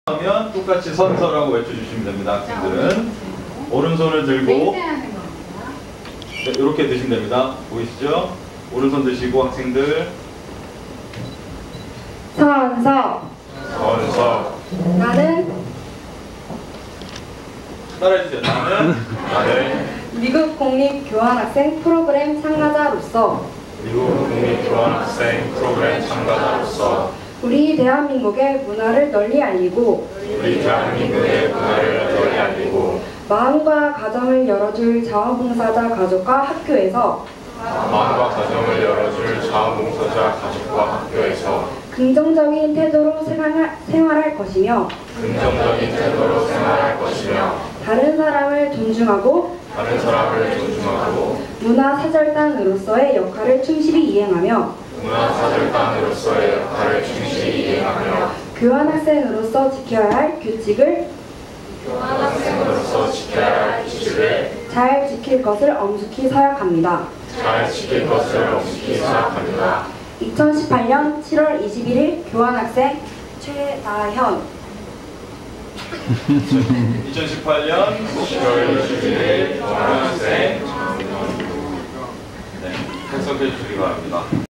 하면 똑같이 선서라고 외쳐주시면 됩니다. 학생들은 오른손을 들고 네, 이렇게 드시면 됩니다. 보이시죠? 오른손 드시고 학생들 선서. 나는 따라해주세요. 나는 미국 국립교환학생 프로그램 참가자로서 미국 국립교환학생 프로그램 참가자로서 우리 대한민국의 문화를 널리 알리고 우리 대한민국의 문화를 널리 알리고 마음과 가정을 열어줄 자원봉사자 가족과 학교에서 마음과 가정을 열어줄 자원봉사자 가족과 학교에서 긍정적인 태도로 생활할 것이며 긍정적인 태도로 생활할 것이며 다른 사람을 존중하고 다른 사람을 존중하고 문화사절단으로서의 역할을 충실히 이행하며 문화사절단으로서의 역할을 충실히 이행하며 교환학생으로서 지켜야 할 규칙을 교환학생으로서 지켜야 할 규칙을 잘 지킬 것을 엄숙히 서약합니다. 잘 지킬 것을 엄숙히 생각합니다. 2018년 7월 21일 교환학생 최다현 2018년 10월 21일 교환학생 네, 해석해 주시기 바랍니다.